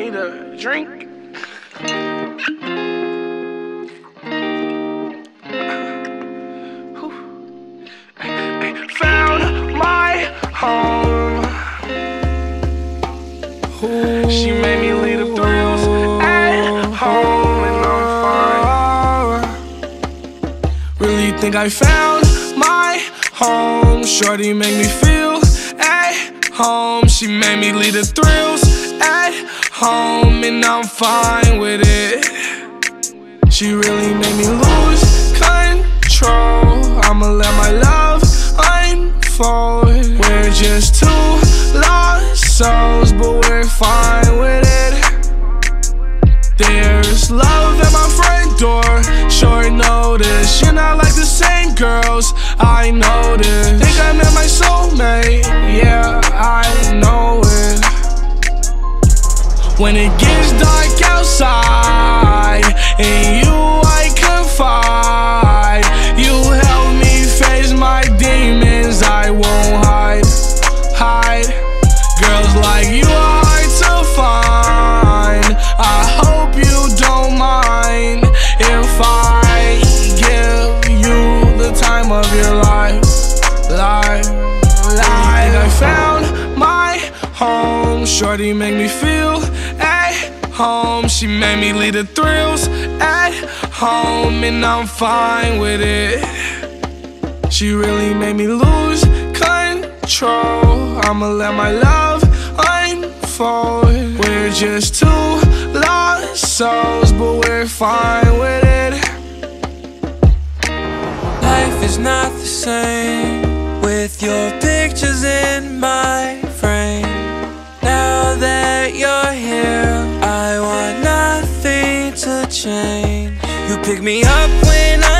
need a drink. Found my home. She made me leave the thrills at home, and I'm fine. Really think I found my home. Shorty make me feel at home. She made me leave the thrills at home, and I'm fine with it. She really made me lose control. I'ma let my love unfold. We're just two lost souls, but we're fine with it. There's love at my front door, short notice. You're not like the same girls, I know this. Think I met my soulmate, yeah, I know it. When it gets dark outside, and you I confide. You help me face my demons, I won't hide. Girls like you are hard to find. I hope you don't mind if I give you the time of your life. I found my home. Shorty make me feel at home. She made me leave the thrills at home, and I'm fine with it. She really made me lose control. I'ma let my love unfold. We're just two lost souls, but we're fine with it. Life is not the same with your pictures in my frame. Now that you're here, I want nothing to change. You pick me up when